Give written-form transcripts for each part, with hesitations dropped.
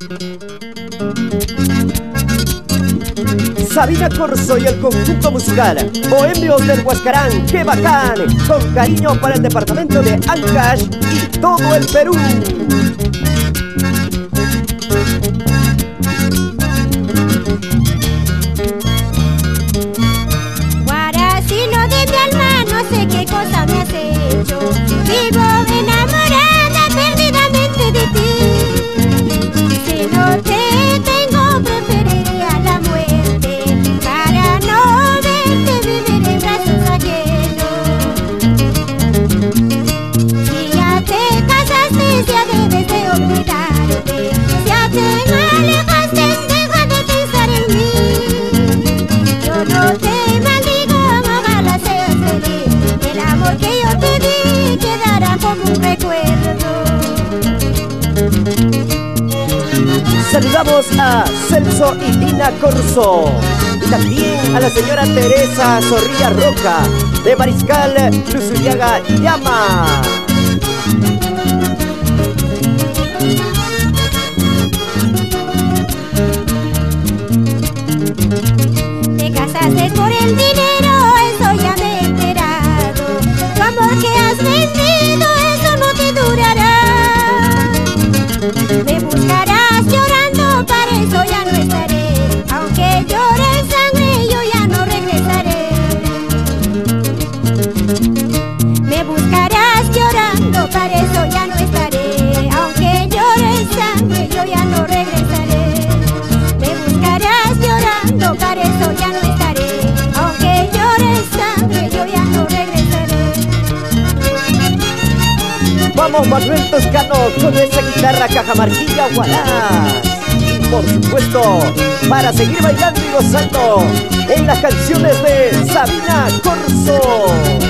Sabina Corso y el conjunto musical Bohemios del Huascarán, ¡qué bacán! Con cariño para el departamento de Ancash y todo el Perú. Guaracino de mi alma, no sé qué cosa me has hecho. Vivo enamorada perdidamente de ti. Si no te tengo, preferiría la muerte. Para no verte vivir en brazos ajenos. Si ya te casaste, ya debes de olvidarte. Ya te alejaste, deja de pensar en mí. Yo no te maldigo, ojalá seas feliz. El amor que yo te di quedará como un recuerdo. Saludamos a Celso y Dina Corso y también a la señora Teresa Zorrilla Roca de Mariscal Luzuriaga Llama. Te casaste por el dinero, eso ya me he enterado. Tu amor que has vendido, eso no te durará. Me buscarás llorando, para eso ya no estaré. Aunque llore sangre, yo ya no regresaré. Me buscarás llorando, para eso ya no estaré. Aunque llore sangre, yo ya no regresaré. Me buscarás llorando, para eso ya no estaré. Aunque llore sangre, yo ya no regresaré. Vamos Manuel Toscano con esa guitarra cajamarquilla guarás. Y por supuesto, para seguir bailando y gozando en las canciones de Sabina Corso.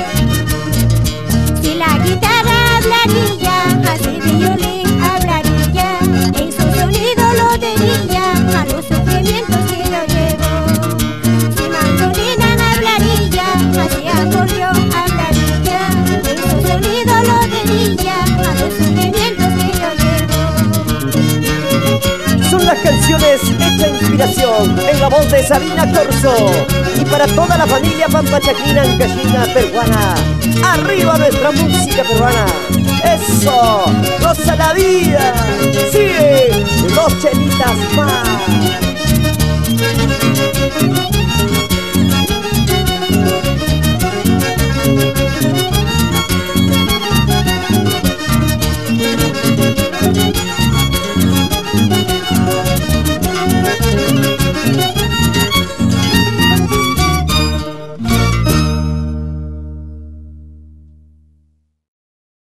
Si la guitarra hablaría, así violín hablaría. En su sonido lo diría a los sufrimientos que yo llevo. Si mandolina hablaría, así acordeón hablaría. En su sonido lo diría a los sufrimientos que yo llevo. Son las canciones hechas inspiración en la voz de Sabina Corso. Y para toda la familia pampachaquina, ancashina, peruana, arriba nuestra música peruana. ¡Eso! ¡Goza la vida! ¡Sigue! ¡Dos chelitas más!